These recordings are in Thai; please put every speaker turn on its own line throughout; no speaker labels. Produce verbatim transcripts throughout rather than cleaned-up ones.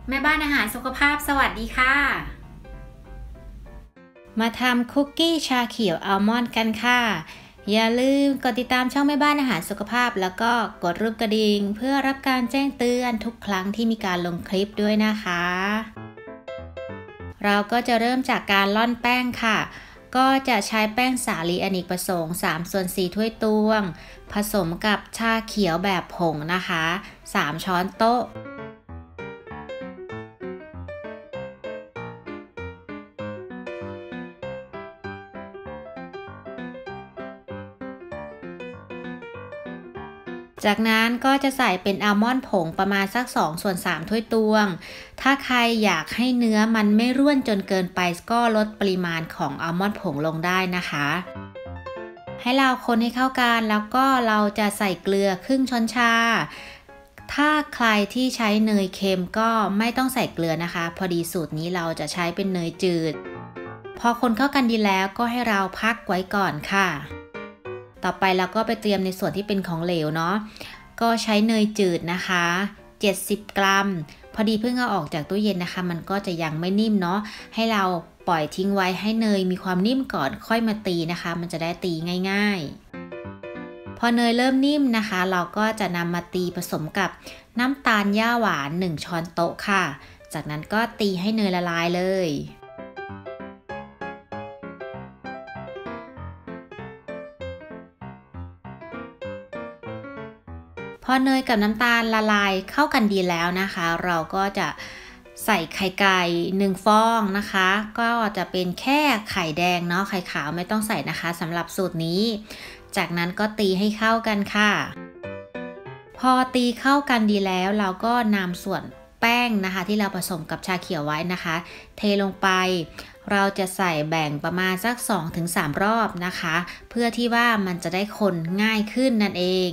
แม่บ้านอาหารสุขภาพสวัสดีค่ะมาทำคุกกี้ชาเขียวอัลมอนด์กันค่ะอย่าลืมกดติดตามช่องแม่บ้านอาหารสุขภาพแล้วก็กดรูปกระดิ่งเพื่อรับการแจ้งเตือนทุกครั้งที่มีการลงคลิปด้วยนะคะเราก็จะเริ่มจากการร่อนแป้งค่ะก็จะใช้แป้งสาลีอเนกประสงค์สามส่วนสี่ถ้วยตวงผสมกับชาเขียวแบบผงนะคะสามช้อนโต๊ะจากนั้นก็จะใส่เป็นอัลมอนด์ผงประมาณสักสองส่วนสามถ้วยตวงถ้าใครอยากให้เนื้อมันไม่ร่วนจนเกินไปก็ลดปริมาณของอัลมอนด์ผงลงได้นะคะให้เราคนให้เข้ากันแล้วก็เราจะใส่เกลือครึ่งช้อนชาถ้าใครที่ใช้เนยเค็มก็ไม่ต้องใส่เกลือนะคะพอดีสูตรนี้เราจะใช้เป็นเนยจืดพอคนเข้ากันดีแล้วก็ให้เราพักไว้ก่อนค่ะต่อไปเราก็ไปเตรียมในส่วนที่เป็นของเหลวเนาะก็ใช้เนยจืดนะคะเจ็ดสิบกรัมพอดีเพิ่งเอาออกจากตู้เย็นนะคะมันก็จะยังไม่นิ่มเนาะให้เราปล่อยทิ้งไว้ให้เนยมีความนิ่มก่อนค่อยมาตีนะคะมันจะได้ตีง่ายๆพอเนยเริ่มนิ่มนะคะเราก็จะนำมาตีผสมกับน้ำตาลหญ้าหวานหนึ่งช้อนโต๊ะค่ะจากนั้นก็ตีให้เนยละลายเลยพอเนยกับน้ำตาลละลายเข้ากันดีแล้วนะคะเราก็จะใส่ไข่ไก่หนึ่งฟองนะคะก็จะเป็นแค่ไข่แดงเนาะไข่ขาวไม่ต้องใส่นะคะสำหรับสูตรนี้จากนั้นก็ตีให้เข้ากันค่ะพอตีเข้ากันดีแล้วเราก็นำส่วนแป้งนะคะที่เราผสมกับชาเขียวไว้นะคะเทลงไปเราจะใส่แบ่งประมาณสัก สองถึงสาม รอบนะคะเพื่อที่ว่ามันจะได้คนง่ายขึ้นนั่นเอง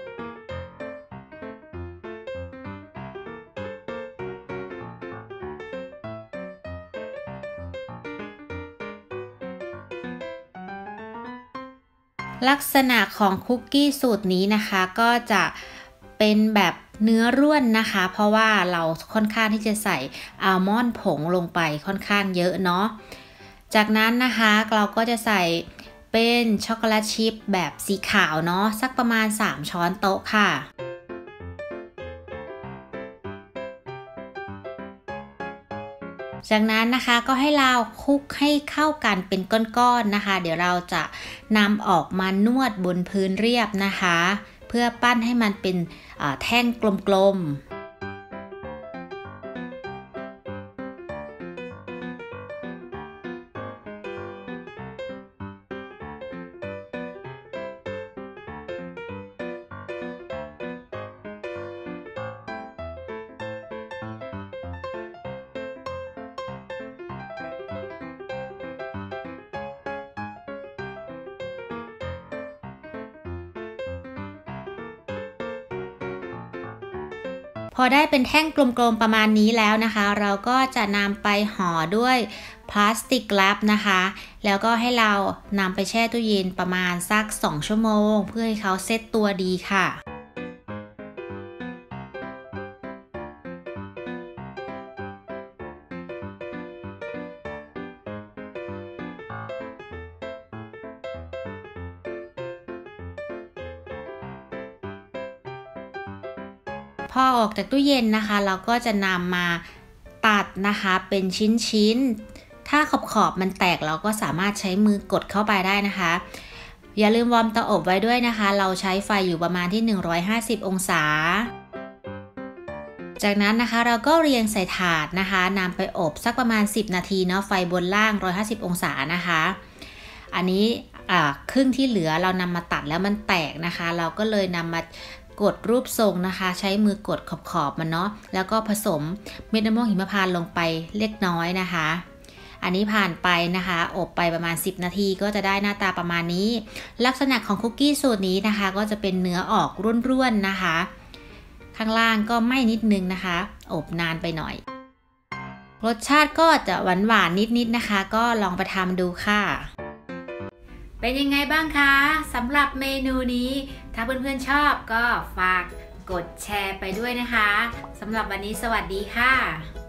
ลักษณะของคุกกี้สูตรนี้นะคะก็จะเป็นแบบเนื้อร่วนนะคะเพราะว่าเราค่อนข้างที่จะใส่อัลมอนด์ผงลงไปค่อนข้างเยอะเนาะจากนั้นนะคะเราก็จะใส่เป็นช็อกโกแลตชิพแบบสีขาวเนาะสักประมาณสามช้อนโต๊ะค่ะจากนั้นนะคะก็ให้เราคลุกให้เข้ากันเป็นก้อนๆนะคะเดี๋ยวเราจะนำออกมานวดบนพื้นเรียบนะคะเพื่อปั้นให้มันเป็นแท่งกลมๆพอได้เป็นแท่งกลมๆประมาณนี้แล้วนะคะเราก็จะนำไปห่อด้วยพลาสติกแรปนะคะแล้วก็ให้เรานำไปแช่ตู้เย็นประมาณสักสองชั่วโมงเพื่อให้เขาเซตตัวดีค่ะพอออกจากตู้เย็นนะคะเราก็จะนำมาตัดนะคะเป็นชิ้นๆถ้าขอบขอบมันแตกเราก็สามารถใช้มือกดเข้าไปได้นะคะอย่าลืมวอร์มเตาอบไว้ด้วยนะคะเราใช้ไฟอยู่ประมาณที่หนึ่งร้อยห้าสิบองศาจากนั้นนะคะเราก็เรียงใส่ถาดนะคะนำไปอบสักประมาณสิบนาทีเนาะไฟบนล่างหนึ่งร้อยห้าสิบองศานะคะอันนี้ครึ่งที่เหลือเรานำมาตัดแล้วมันแตกนะคะเราก็เลยนำมากดรูปทรงนะคะใช้มือกดขอบๆมันเนาะแล้วก็ผสมเม็ดมะม่วงหิมพานต์ลงไปเล็กน้อยนะคะอันนี้ผ่านไปนะคะอบไปประมาณสิบนาทีก็จะได้หน้าตาประมาณนี้ลักษณะของคุกกี้สูตรนี้นะคะก็จะเป็นเนื้อออกร่วนๆนะคะข้างล่างก็ไหม้นิดนึงนะคะอบนานไปหน่อยรสชาติก็จะหวานๆนิดๆนะคะก็ลองไปทำดูค่ะเป็นยังไงบ้างคะสำหรับเมนูนี้ถ้าเพื่อนๆชอบก็ฝากกดแชร์ไปด้วยนะคะสำหรับวันนี้สวัสดีค่ะ